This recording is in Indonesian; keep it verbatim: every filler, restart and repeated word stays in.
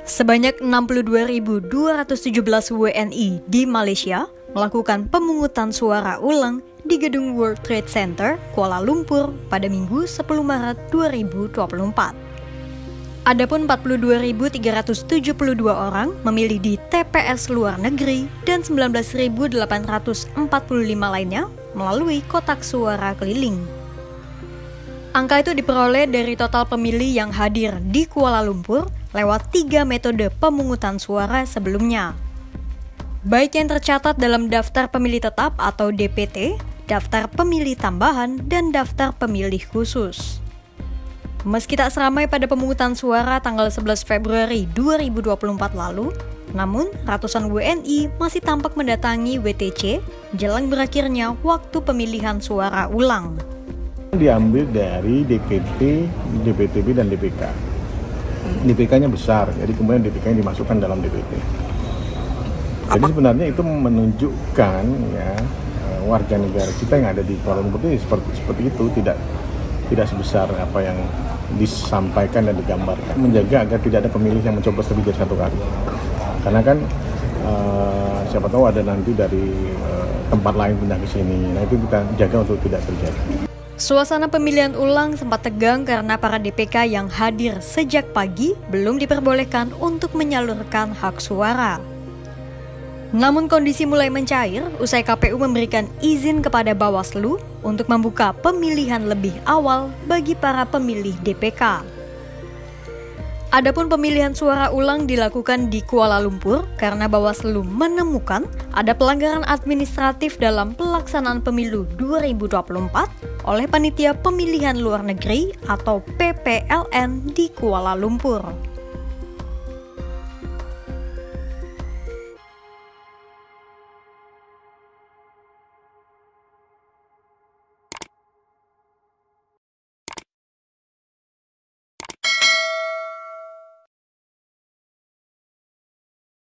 Sebanyak enam puluh dua ribu dua ratus tujuh belas W N I di Malaysia melakukan pemungutan suara ulang di gedung World Trade Center, Kuala Lumpur pada Minggu sepuluh Maret dua ribu dua puluh empat. Adapun empat puluh dua ribu tiga ratus tujuh puluh dua orang memilih di T P S luar negeri dan sembilan belas ribu delapan ratus empat puluh lima lainnya melalui kotak suara keliling. Angka itu diperoleh dari total pemilih yang hadir di Kuala Lumpur lewat tiga metode pemungutan suara sebelumnya. Baik yang tercatat dalam daftar pemilih tetap atau D P T, daftar pemilih tambahan, dan daftar pemilih khusus. Meski tak seramai pada pemungutan suara tanggal sebelas Februari dua ribu dua puluh empat lalu, namun ratusan W N I masih tampak mendatangi W T C jelang berakhirnya waktu pemilihan suara ulang. Diambil dari D P T, D P T B, dan D P K. D P K-nya besar, jadi kemudian D P K-nya dimasukkan dalam D P T. Jadi sebenarnya itu menunjukkan ya warga negara kita yang ada di Kuala Lumpur ini seperti seperti itu, tidak tidak sebesar apa yang disampaikan dan digambarkan. Menjaga agar tidak ada pemilih yang mencoblos lebih dari satu kali. Karena kan uh, siapa tahu ada nanti dari uh, tempat lain pindah ke sini. Nah itu kita jaga untuk tidak terjadi. Suasana pemilihan ulang sempat tegang karena para D P K yang hadir sejak pagi belum diperbolehkan untuk menyalurkan hak suara. Namun kondisi mulai mencair usai K P U memberikan izin kepada Bawaslu untuk membuka pemilihan lebih awal bagi para pemilih D P K. Adapun pemilihan suara ulang dilakukan di Kuala Lumpur karena Bawaslu menemukan ada pelanggaran administratif dalam pelaksanaan pemilu dua ribu dua puluh empat oleh Panitia Pemilihan Luar Negeri atau P P L N di Kuala Lumpur.